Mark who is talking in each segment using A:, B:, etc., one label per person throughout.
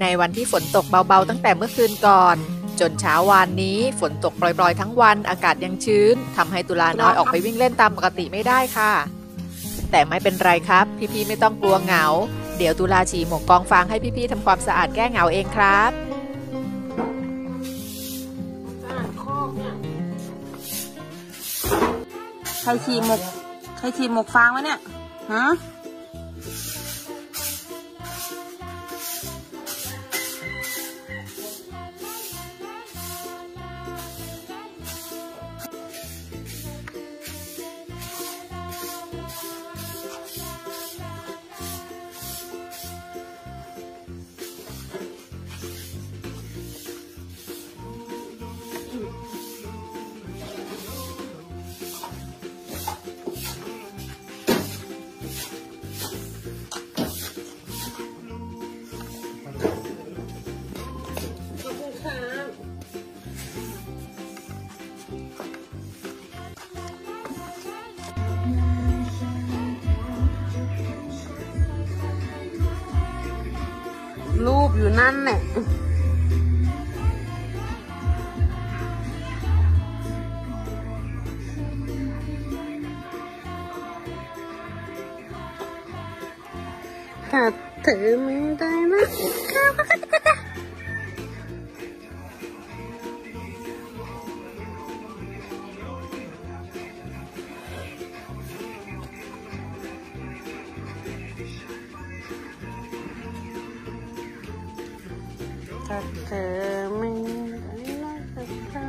A: ในวันที่ฝนตกเบาๆตั้งแต่เมื่อคืนก่อนจนเช้าวานนี้ฝนตกปล่อยๆทั้งวันอากาศยังชื้นทำให้ตุลาน้อยออกไปวิ่งเล่นตามปกติไม่ได้ค่ะแต่ไม่เป็นไรครับพี่ๆไม่ต้องกลัวเหงาเดี๋ยวตุลาฉี่หมกกองฟางให้พี่ๆทำความสะอาดแก้เหงาเองครับ
B: ใครฉี่หมกฟางวะเนี่ยฮะรูปอยู่นั่นแหละขาดเธอไม่ได้นะถ้าเธอไม่ได้รักกับเขา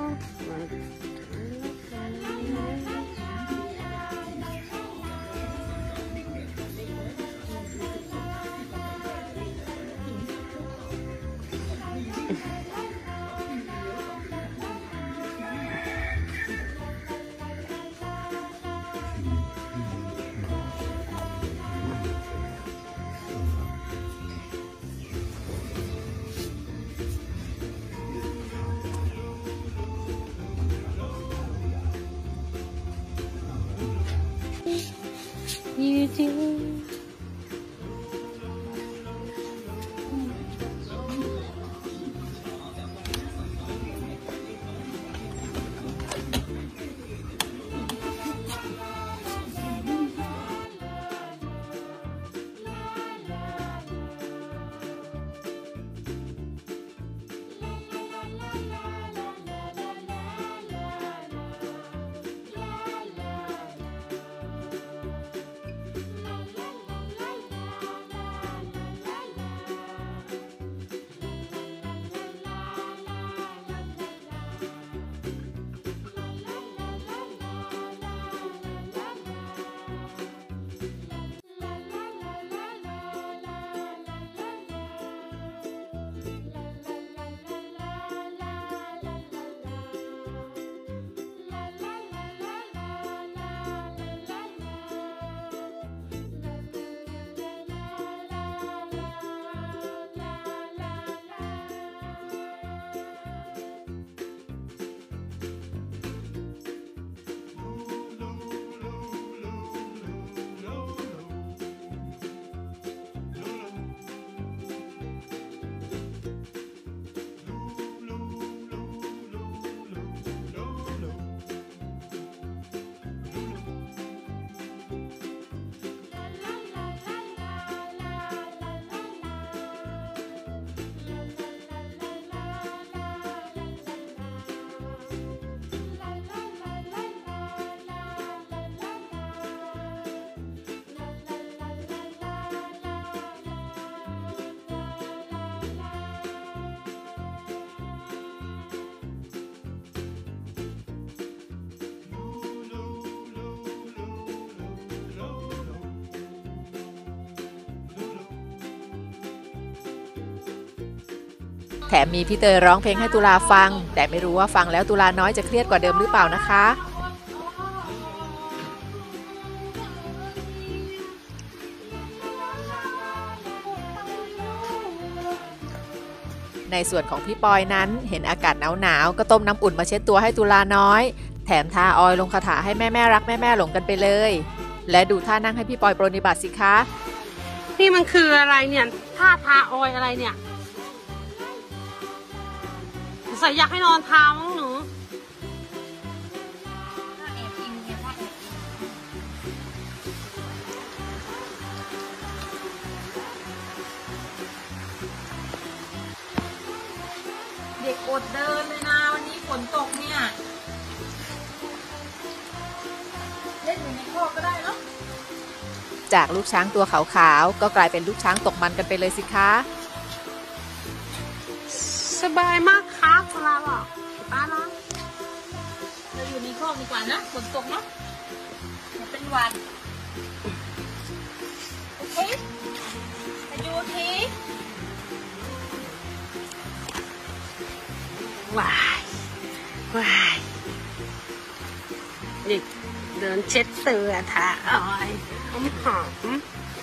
B: You do.
A: แถมมีพี่เตยร้องเพลงให้ตุลาฟังแต่ไม่รู้ว่าฟังแล้วตุลาน้อยจะเครียดกว่าเดิมหรือเปล่านะคะในส่วนของพี่ปอยนั้นเห็นอากาศหนาวๆก็ต้มน้ำอุ่นมาเช็ดตัวให้ตุลาน้อยแถมทาออยล์ลงคาถาให้แม่รักแม่หลงกันไปเลยและดูท่านั่งให้พี่ปอยปรนนิบัติสิคะ
B: นี่มันคืออะไรเนี่ยท่าทาออยล์อะไรเนี่ยสัยอยากให้นอนเท้ามั้งหนูเด็กอดเดินเลยนะวันนี้ฝนตกเนี่ยเล่นอยู่ในคอกก็ได้เนาะ
A: จากลูกช้างตัวขาวๆก็กลายเป็นลูกช้างตกมันกันไปเลยสิคะ
B: สบายมากครับเราอ่ะป้าเนาะเราอยู่ในคอกดีกว่านะฝนตกเนาะอย่าเป็นหวัดโอเคอยู่ทีว้ายว้ายเด็กเดินเช็ดเสื้อท่าอ้อยหอมหอม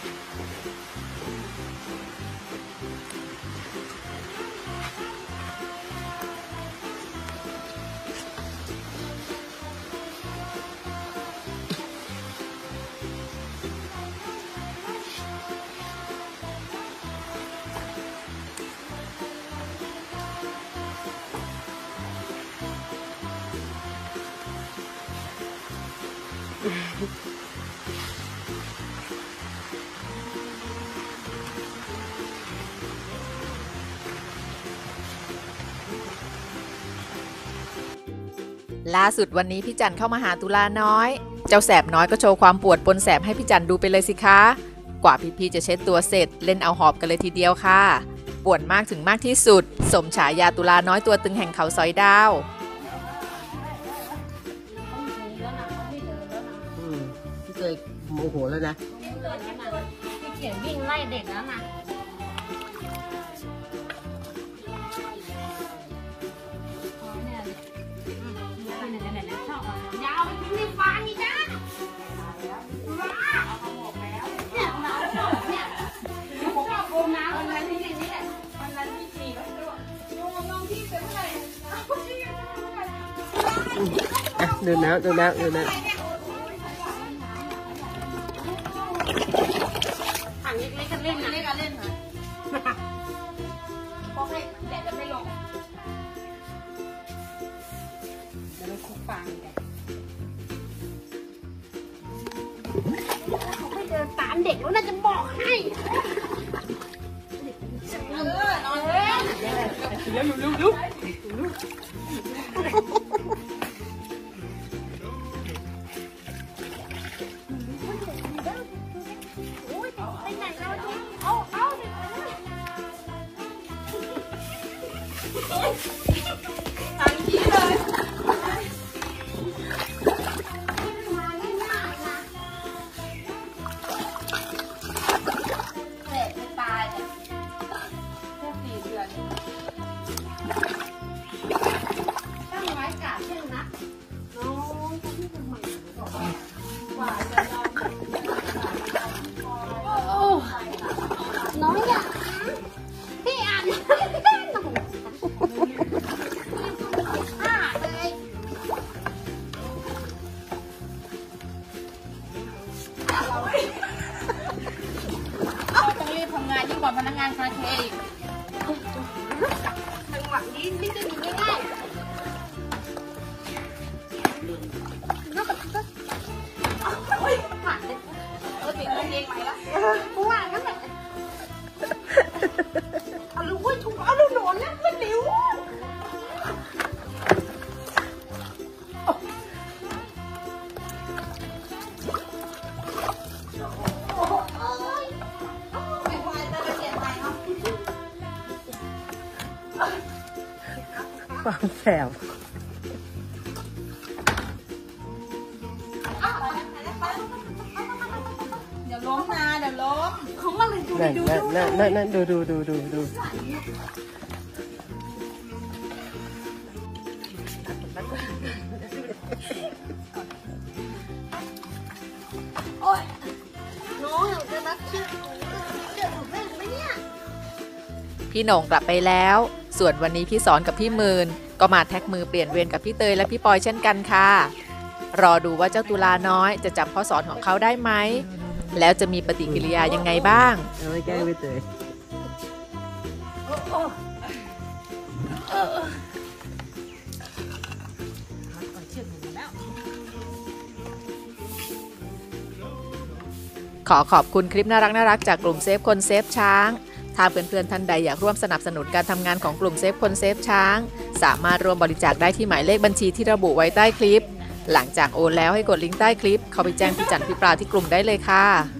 A: ล่าสุดวันนี้พี่จันเข้ามาหาตุลาน้อยเจ้าแสบน้อยก็โชว์ความปวดปนแสบให้พี่จันดูไปเลยสิคะกว่าพี่ๆจะเช็ดตัวเสร็จเล่นเอาหอบกันเลยทีเดียวค่ะปวดมากถึงมากที่สุดสมฉายาตุลาน้อยตัวตึงแห่งเขาสอยดาว
C: พี่เคยโมโหแล้วนะ
B: พี่เขียนวิ่งไล่เด็กแล้วนะยาวไปถึงในฟ้านี่จ้าเนี่ยเราเนี่ยชอบโอมน้ำวันนั้นที่นี่แหละวันนั้นที่สี่ก็น้องพี่เป็นเท่าไหร่
C: ดูนะดูนะดูนะ
B: ถังเล็กๆกันเล่นนะเล่นกันเล่นเหรอพอให้แดดจะไม่ลงเดี๋ยวเราคุกฟางกันเขาไม่เดินตามเด็กแล้วน่าจะบอกให้นอนเลยเดี๋ยวลุกไปไหนแล้วเอาเด็กเลยทางนี้เลยน้อยอ่ะพี่อ่านเลยเราต้องรีบทำงานยิ่งกว่าพนักงานคาเฟ่จังหวะนี้ไม่ได้มีง่ายน่าแบบก็โอ๊ยผ่านเลยเด็กเองไปละกูว่างั้นแหละเอาลูกว่าถูกเอาลูกหนอนนะมันดิ้ว
C: ความแสบ
B: เดี๋ยวล้มนะเดี๋ยวล้มของมันเลยดู
C: นั่นดู
B: โอ๊ยน้องอยากจะรักชื่อแม่ไหมเนี่ย
A: พี่โหน่งกลับไปแล้วส่วนวันนี้พี่สอนกับพี่มืนก็มาแท็กมือเปลี่ยนเวรกับพี่เตยและพี่ปอยเช่นกันค่ะรอดูว่าเจ้าตุลาน้อยจะจำข้อสอนของเขาได้ไหมแล้วจะมีปฏิกิริยายังไงบ้าง
C: เอาไว้แก้ไม่เตย
A: ขอบคุณคลิปน่ารักจากกลุ่มเซฟคนเซฟช้างถ้าเพื่อนๆท่านใดอยากร่วมสนับสนุนการทำงานของกลุ่มเซฟคนเซฟช้างสามารถร่วมบริจาคได้ที่หมายเลขบัญชีที่ระบุไว้ใต้คลิปหลังจากโอนแล้วให้กดลิงก์ใต้คลิปเข้าไปแจ้งพี่จันพี่ปลาที่กลุ่มได้เลยค่ะ